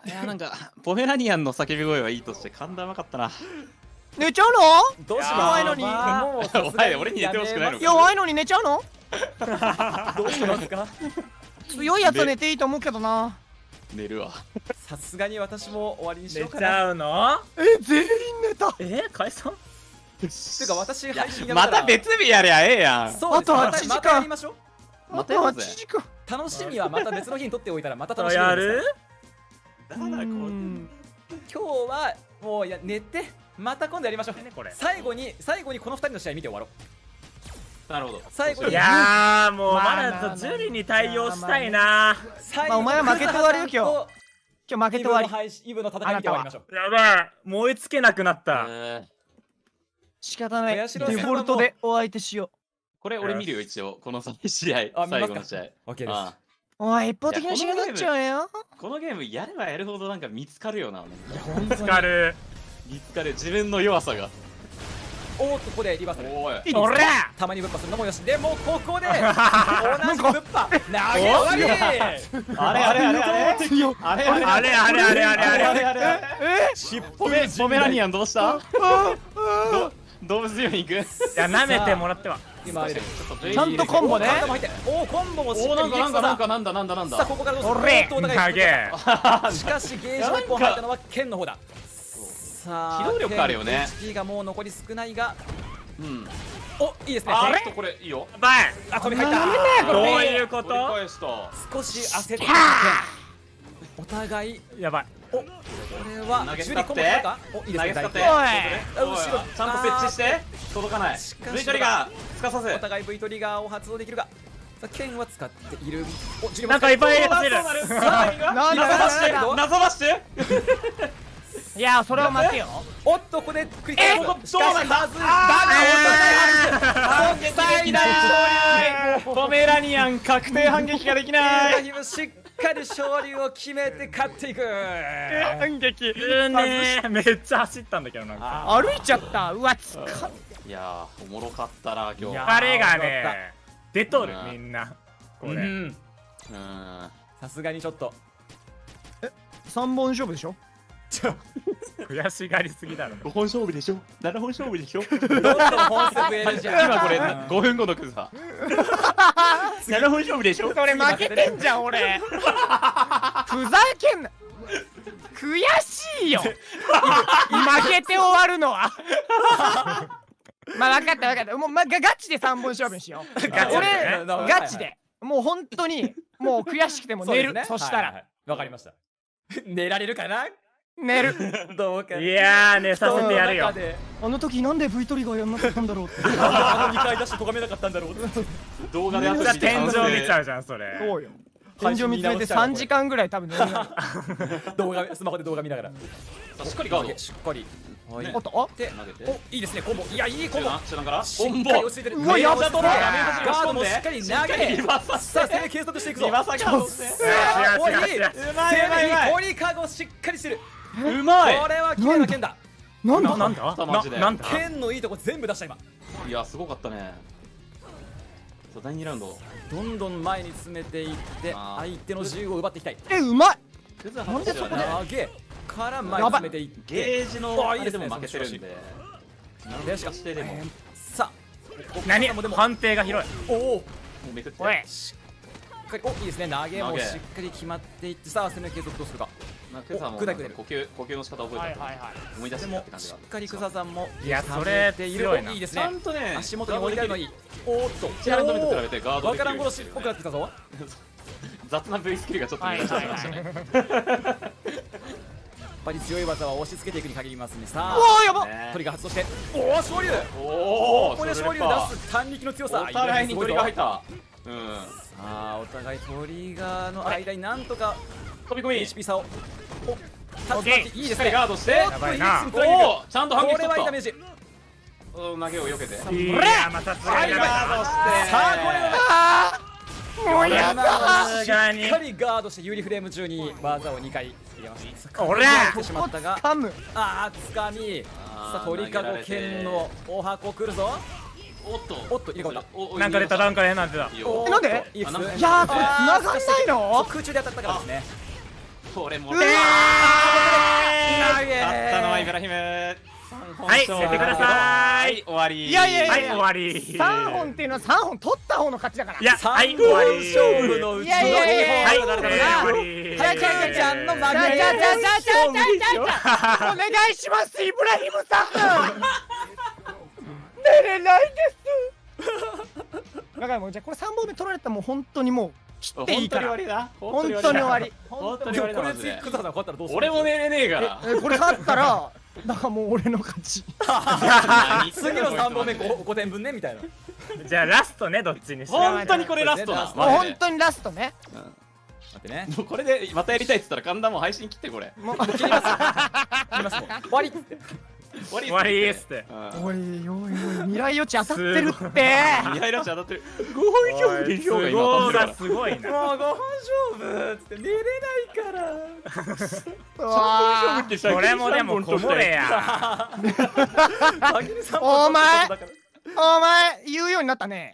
いや、なんかポメラニアンの叫び声はいいとして神田うまかったな。 寝ちゃうの？ どうし弱いのに。 もうさすがお前俺に寝てほしくないのか。 弱いのに寝ちゃうの？ どうしますか？ 強いやつは寝ていいと思うけどな。 寝るわ。 さすがに私も終わりにしよ寝ちうかな。 ゃうの？ 全員寝た。 解散？ てか私配信やめまたらた別日やりゃええやん。 そうですあとま 8時間たまたやりましょう。 またやろうぜ。 8時間。 楽しみはまた別の日に撮っておいたらまた楽しみですから。 やる？ だからこん今日はもう寝てまた今度やりましょう。 これ最後にこの2人の試合見て終わろう。 なるほど。 最後にいやーもうまあまだジュリに対応したいな。 最まあお前は負けて終わるよ今日負けて終わり。 イブの戦い見て終わりましょう。 やばい、もう追いつけなくなった。 仕方ない。デ林郎さんはフォルトでお相手しよこれ俺見るよ一応この試合あ見ますか最後の試合。 OK です。 あう。おい一方的な試合になっちゃうよ。 このゲームやればやるほどなんか見つかるよな。 いや本見つかる。 見つかる自分の弱さが。 おーっとここでリバーサル。 おい。 おらたまにぶっぱするのもよし。でもここで同じぶっぱ投げ終わり。 あれあれあれあれあれ強い。 あれあれあれあれあれあれあれあれ尻尾ポメラニアンどうした動物病院行く。 いや舐めてもらっては。 今あれでちゃんとコンボね。 体も入っておーコンボもしっおかりなんだなんださあここからどうする？ おれおっとお互い投げ。 しかしゲージの1本入ったのは剣の方だ。さあ機動力あるよね。 HP がもう残り少ないが、 うん。 おいいですね。 あれこれいいよ。 やばい。 あ飛び入っダメだた。 よこれどういうこ取りと？ 返した。 少し焦った剣。お互いやばい。 おこれは投げジュリコンボ使ってか？おいいですね。 投げ使って。 おいおい後ろちゃんと設置して届かない。 しかし V トリガーつかさせ。 お互い V トリガーを発動できるが、さあ剣は使っている。おジュリもなんかいっぱい入れてる。 なんだ謎ばしてなんだ謎ばしていやそれは待てよ。 おっとここで繰り返す。 ここしかしどうなんだはずい。だが反撃だー。ポメラニアン確定反撃ができイない。 ブラヒムしっかり勝利を決めて勝っていく。 反撃。 めっちゃ走ったんだけどなんか。 歩いちゃった。うわつか。 いやーおもろかったな今日。 疲れがね出とるみんな。これ。 うん。 さすがにちょっと 3本勝負でしょ。 悔しがりすぎだろ。 5本勝負でしょ。7本勝負でしょ。 どんどん本数増えるじゃん。 今これ5分後のクズさ。7本勝負でしょ。 それ負けてんじゃん俺。ふざけんな。悔しいよ。負けて終わるのは。まあ分かった分かった。もうガチで3本勝負にしよう。 ガチで俺ねガチでもう本当にもう悔しくても寝る。そしたらわかりました。寝られるかな？ 寝る。 どうか。 いやー寝させてやるよ。 あの時なんで V トリガーやんなかったんだろうって。 あの2回出して咎めなかったんだろう。 動画で後で見て天井見ちゃうじゃんそれ。 そうよ。天井見つめて3時間ぐらい多分寝る。 スマホで動画見ながら。 しっかりガード。 しっかり。 おっとで投げて。 おいいですねコンボ。いやいいコンボ。 知らんからしっコンボかり落ち着いてる。 うわやったガードもしっかり投げ。 リバーサさあ攻め継続していくぞ。 リバーサガードして。 おいい。 うまいうまいうまい。 鳥かごしっかりしてる。 うまい。 これは綺麗な剣だ。 なんだなんだマジでなんだ。 剣のいいとこ全部出した今。 いやすごかったね。そう第2ラウンド。 どんどん前に詰めていって相手の自由を奪っていきたい。 うまい。 なんでそこで投げから前に詰めていって。 ゲージのあれでも負けてるんで。 でしかしてでももさあ何でも判定が広い。 おおうめくって。 おい。 しっかりおいいですね投げも投げしっかり決まっていってさあ攻め継続どうするか。 なんかクザも砕いてる呼吸の仕方覚えた。思い出しでもてきたって感じが。 しっかり草さんもいやそれている。 強いな。 いいですちゃね。 んとね足元に置いてあるのにおーっと 1ラウンド目と比べてガードわかできるようにらん殺しっぽくなってきたぞ。 雑な V スキルがちょっと見出してましたね。 やっぱり強い技は押し付けていくに限りますね。さうわあやば。 ね鳥が発動しておお昇竜。 おおここで昇竜出す単力の強さ。 お互いに鳥が入っさた。 あお互いトリガーの間になんとか飛び込み HP 差をおオッケーいいですね。 しっかりガードしておっとばいな一気につなげていくおおちゃんと反撃これ取ったはいいダメージ。 投げを避けてさいやまたすがにやばいガードしてさあこれもうやだ。 さすがにしっかりガードして有利フレーム中に技を2回入れました。 おら来てしまったが噛む。 つかみ。さあ鳥かご剣のお箱来るぞ。 おっとおっと入れ替わっなんか出たなんか出たなんてだ。 いいよなんでいいです。 いやーこれ繋がんないの？ 空中で当たったからですね。 これも投げあったのはイブラヒム。 はい捨ててください。 終わり。 いやいやいやはい終わり。 3本っていうのは3本取った方の勝ちだから。 いやはい終わり。 勝負のうちのいやいやいやいやはい 2本終わり。 じゃあじゃあじゃあちゃんの負け。 じゃあじゃあじゃあじゃあじゃあじゃあお願いしますイブラヒムさん。寝れないです。だからもうじゃあこれ3本目取られたらもう本当にもう切っていいから。 本当に終わりだ。 本当に終わり。 本当にで終わりだマジでもこれ次クザさん勝ったらどうする？ 俺も寝れねえから。 これ勝ったらだからもう俺の勝ち。 次の3本目 5点分ねみたいな。 じゃあラストねどっちにしろ。 本当にこれラストだ。 もう本当にラストね。 待ってね。 もうこれでまたやりたいっつったら神田もう配信切ってこれ。 もう切ります。切りますもん。終わりっつって。 終わり終わりっすって。 おいおいおい未来予知当たってるって。 未来ラッシュ当たってる。5本勝負で票が今当たってるから。 すごいな。 もう5本勝負っつって寝れないから。 うわーこれもでもこぼれや。 お前お前言うようになったね。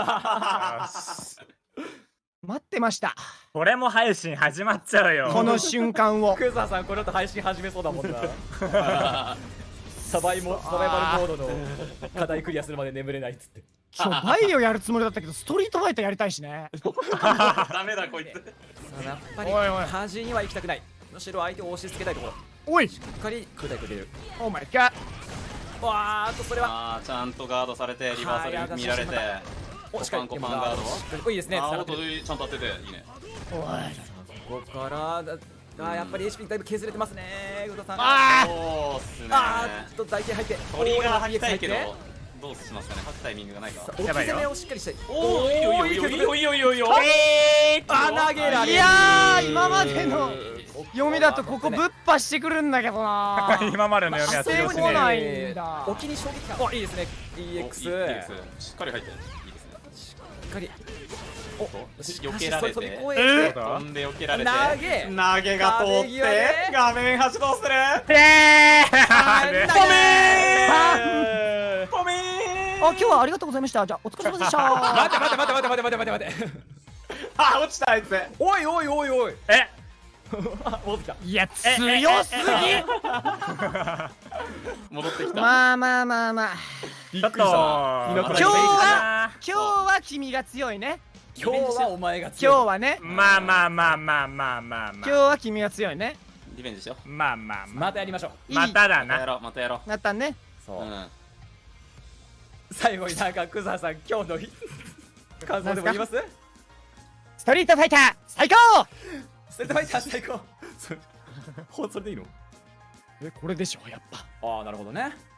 待ってました。 これも配信始まっちゃうよ。 この瞬間を。 クザさんこの後配信始めそうだもんな。サバイバルモードの課題クリアするまで眠れないっつって。 今日バイオやるつもりだったけどストリートファイターやりたいしね。 ダメだこいつ。 やっぱりおいおい端には行きたくない。むしろ相手を押し付けたいところ。 おいしっかり空対空で入れる。 お前か。 わーっとそれは。 あーちゃんとガードされてリバーサル見られて。 おしっかりコパンガード。 いいですね。 あー繋がってるちゃんと当てていいね。 おいここからやっぱり HP だいぶ削れてますね。ウドさん。 そうっすね。 大体入って。 トリガー吐きたいけど入ってどうしますかね。吐くタイミングがないか。 置き攻めをしっかりしたい。 おおいいよいいよいいよいいよいいよいいよ。 投げられる。 いやー今までの読みだとここぶっ破してくるんだけどな。 今までの読みは通用し来なねいんだ。 お気に衝撃感。おいいですね。EX。 しっかり入っていいですね。 しっかり。 避けられて飛び越えて。 飛んで避けられて投投げが通って画面発動する。ポメーあ今日はありがとうございました。じゃあお疲れ様でした。 待て待て待て待て待て待て待て。 あ落ちたあいつ。 おいおいおいおい。 え戻ってきた。 いや強すぎ。 戻ってきた。 まあまあまあまあ。 ちょっと今日は君が強いね。 今日はお前が強い。 今日はね。 まあまあまあまあまあまあ今日は君が強いね。 リベンジしよう。 まあまあまたやりましょう。 まただな。 またやろうまたやろう。 なったね。 そう。 うん。 最後になんかクザさん今日の感想でも言います？ ストリートファイター最高。 ストリートファイター最高。それでいいの？ これでしょやっぱ。 ああなるほどね。